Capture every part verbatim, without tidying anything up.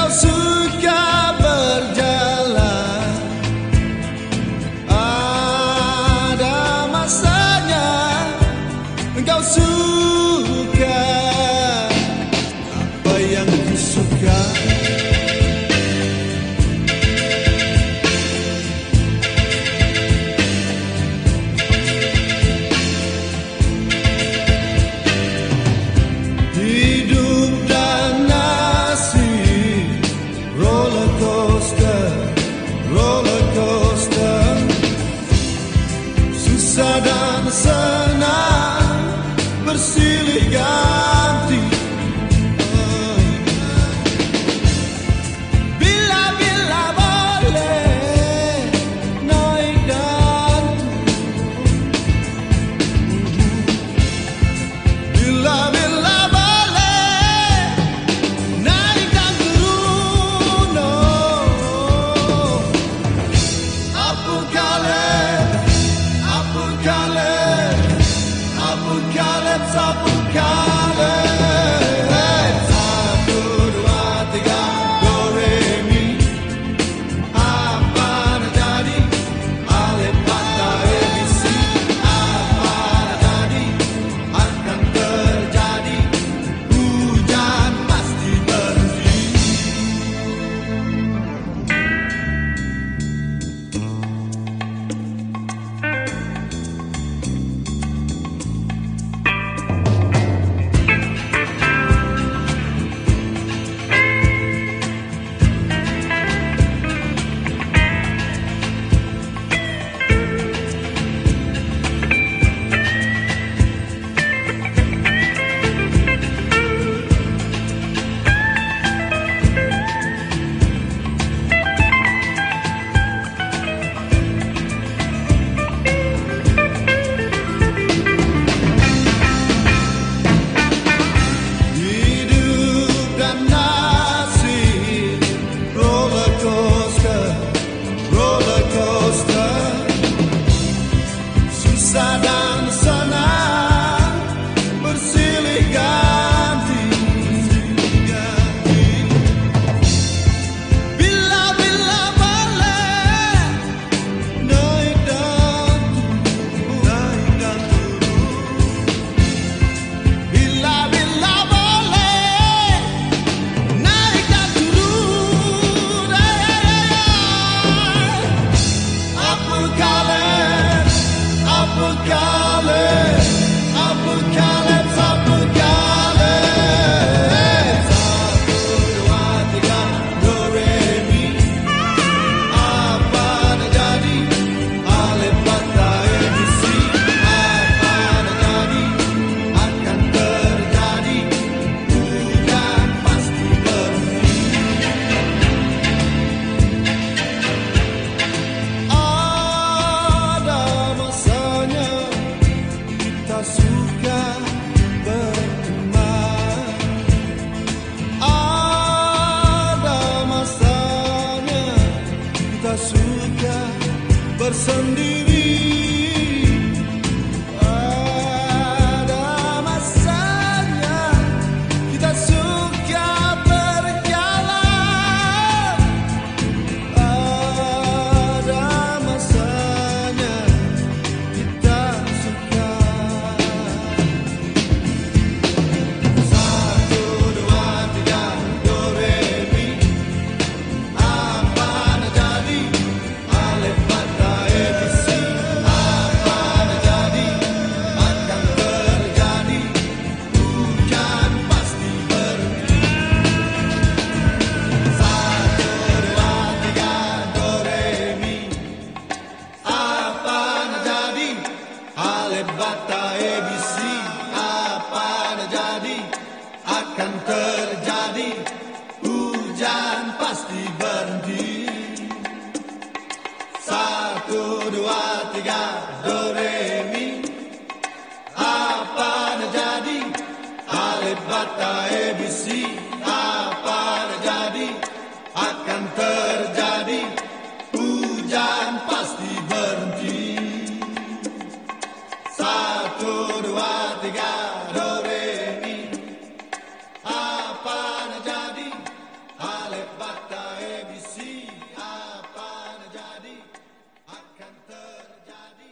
Engkau suka berjalan, ada masanya. Engkau suka apa yang ku suka. Hidup dan nasib, roller coaster, roller coaster. Susah dan senang bersilih ganti. Bila-bila boleh naik dan turun. Bila-bila dan senang bersilih ganti. Bila-bila boleh naik dan turun. Bila-bila boleh naik dan turun. Apa kalian? Apa kalian? Apa kalian? Apa kalian? Satu, dua, tiga, do, re, mi. Apa nak jadi? Alif, bata, A, B, C. Apa nak jadi? Akan terjadi. Hujan pasti berhenti. Ada masanya kita suka berteman, ada masanya kita suka bersendiri, ada masanya kita suka berjalan, ada masanya kita suka. Satu, dua, tiga, do, re, mi. Apa nak jadi? Alif, bata, A, B, C. Apa nak jadi? Akan terjadi. Hujan pasti berhenti. Satu, dua, tiga, do, re, mi. Apa nak jadi? Alif, bata, A, B, C. Apa nak jadi? Akan terjadi. Hujan pasti berhenti. Satu, dua, tiga, do, re, mi. Apa nak jadi? Alif, bata, A, B, C. Apa nak jadi? Akan terjadi. Hujan pasti berhenti. Satu, dua, tiga, do, re, mi. Apa nak jadi? Alif, kata A B C, apa nak jadi akan terjadi.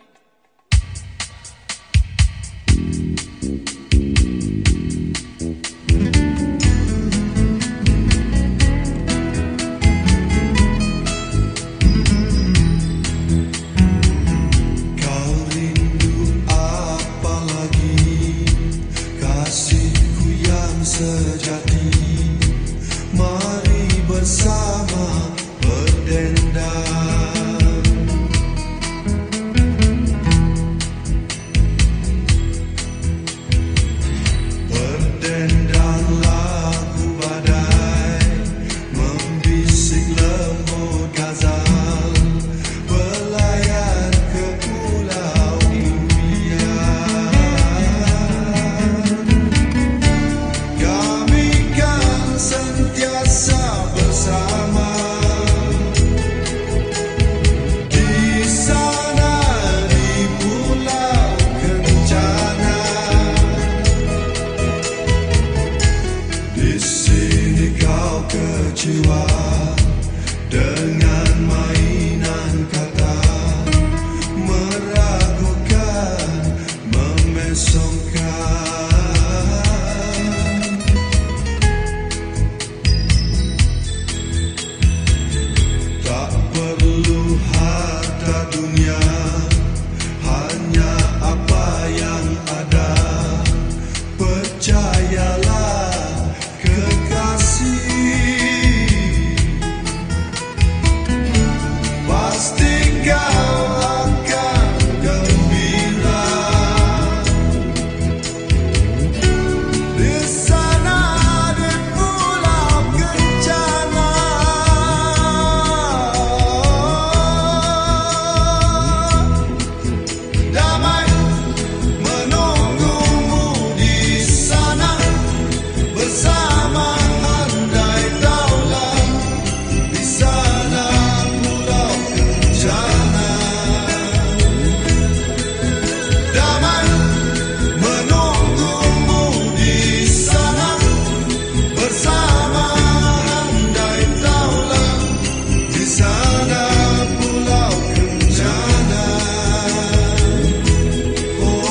Kau rindu apa lagi, kasihku yang sejati. Mari bersama berdendang, berdendang lagu badai, membisik lembut gazal, berlayar ke pulau impian. Kami kan sentiasa bersama di sana di pulau kencana. Di sini kau kecewa dengan mainan kata, meragukan, memesongkan. Tak perlu harta dunia, hanya apa yang ada. Percayalah kekasih, pasti kau akan gembira. Di sana di pulau kencana, damai menunggumu di sana, bersama handai taulan di sana pulau kencana. Damai menunggumu di sana, bersama handai taulan di sana pulau kencana. Oh, oh,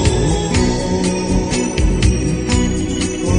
oh,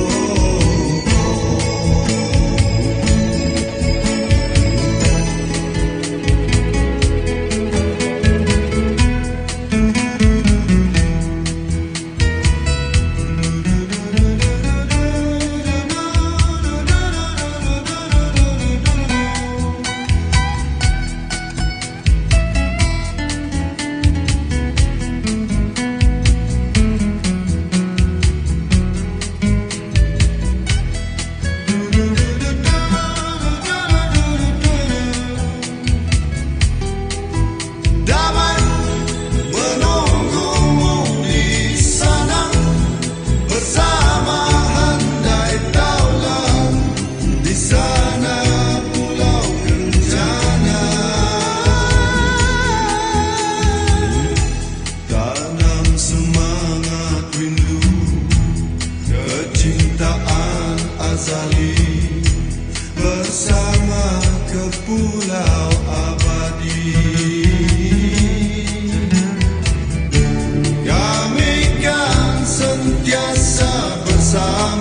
damai menunggumu di sana, bersama handai taulan di sana pulau kencana. Tanam semangat rindu, kecintaan azali, bersama ke pulau abadi. Kami kan sentiasa bersama